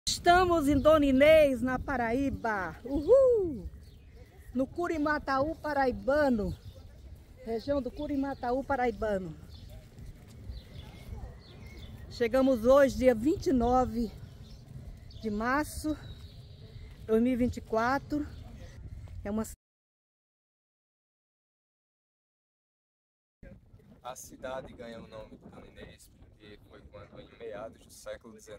Estamos em Dona Inês, na Paraíba. Uhul! No Curimataú paraibano. Região do Curimataú paraibano. Chegamos hoje, dia 29 de março de 2024. É uma... A cidade ganha o nome de Dona Inês porque foi quando, em meados do século XIX,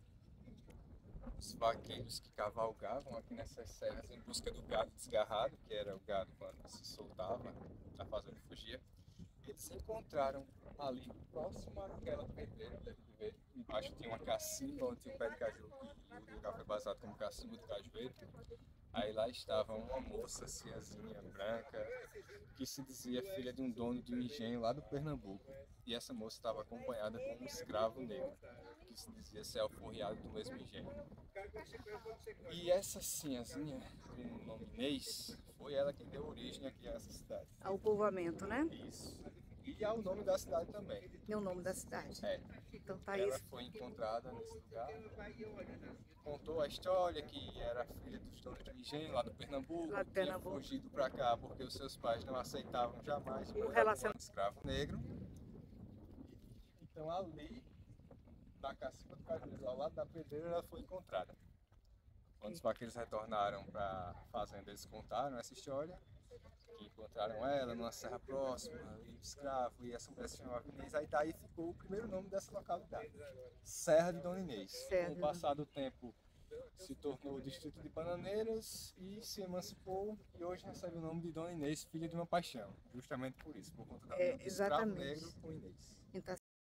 os vaqueiros que cavalgavam aqui nessas serras em busca do gado desgarrado, que era o gado quando se soltava da fazenda e fugia, eles encontraram ali, próximo àquela pedreira, deve ver, embaixo tinha uma cacimba onde tinha um pé de caju, e o lugar foi basado como cacimba do cajueiro. Aí lá estava uma moça, ciazinha, branca, que se dizia filha de um dono de um engenho lá do Pernambuco. E essa moça estava acompanhada com um escravo negro, que se dizia ser alforriado do mesmo engenho. E essa ciazinha, com o nome Inês, foi ela que deu origem aqui a essa cidade. Ao povoamento, né? Isso. E ao nome da cidade também. É o nome da cidade. É. Então tá Ela isso. foi encontrada nesse lugar, contou a história que era filha dos donos do engenho lá do Pernambuco, Lá do tinha Pernambuco. fugido para cá porque os seus pais não aceitavam jamais O relacionamento. um escravo negro. Então ali, na cacimba do cajueiro, ao lado da pedreira, ela foi encontrada. Quando os vaqueiros retornaram para a fazenda, eles contaram essa história, que encontraram ela numa serra próxima, e o escravo, e essa mulher se chamava Inês. Aí daí ficou o primeiro nome dessa localidade, Serra de Dona Inês. Com o passar do tempo se tornou o distrito de Bananeiras e se emancipou, e hoje recebe o nome de Dona Inês, filha de uma paixão, justamente por isso, por conta da união do escravo negro com Inês. Então,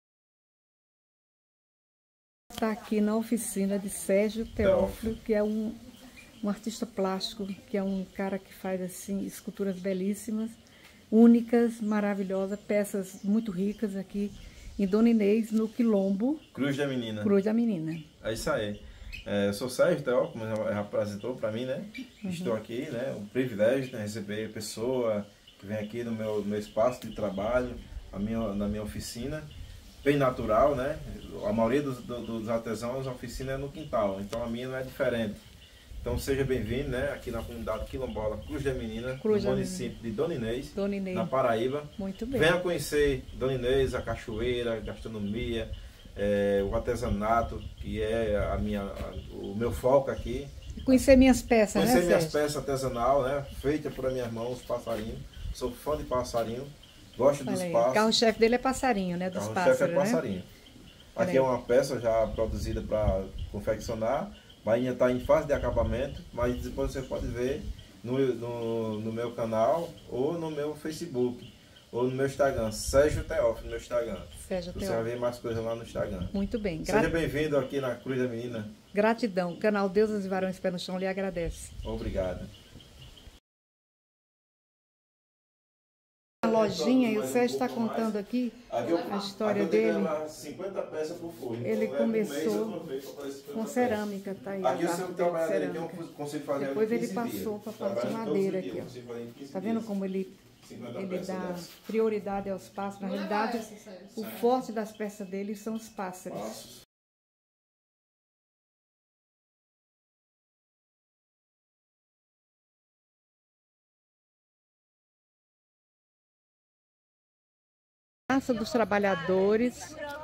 está aqui na oficina de Sérgio Teófilo, que é um artista plástico, que é um cara que faz assim esculturas belíssimas, únicas, maravilhosas, peças muito ricas aqui em Dona Inês, no Quilombo. Cruz da Menina. Cruz da Menina. É isso aí. Eu sou Sérgio Teófilo, como já apresentou para mim, né? Estou aqui, né? Um privilégio de receber pessoa que vem aqui no meu espaço de trabalho, na minha oficina. Bem natural, né? A maioria dos artesãos, a oficina é no quintal, então a minha não é diferente. Então seja bem-vindo, né? Aqui na comunidade quilombola Cruz da Menina, no município de Dona Inês, na Paraíba. Muito bem. Venha conhecer Dona Inês, a cachoeira, a gastronomia, o artesanato, que é o meu foco aqui. E conhecer minhas peças, conhecer né, minhas Sérgio? peças artesanal, né? Feita por minhas mãos, passarinho. Sou fã de passarinho, gosto dos pássaros. O carro-chefe dele é passarinho, né? Dos pássaros, é passarinho. Né? Aqui é uma peça já produzida para confeccionar, mas ainda está em fase de acabamento, mas depois você pode ver no meu canal, ou no meu Facebook, ou no meu Instagram, Sérgio Teófilo, no meu Instagram. Sérgio Você Teófilo. vai ver mais coisas lá no Instagram. Muito bem. Seja bem-vindo aqui na Cruz da Menina. Gratidão. O canal Deusas e Varões Pé no Chão lhe agradece. Obrigado. A lojinha, e o Sérgio está contando aqui a história dele. 50 peças por folha. Ele começou com cerâmica, tá aí. Aqui eu trabalho aqui, eu consigo fazer. Depois ele passou para a parte de madeira aqui, ó. Tá vendo como ele dá prioridade aos pássaros? Na realidade, o forte das peças dele são os pássaros. Raça dos trabalhadores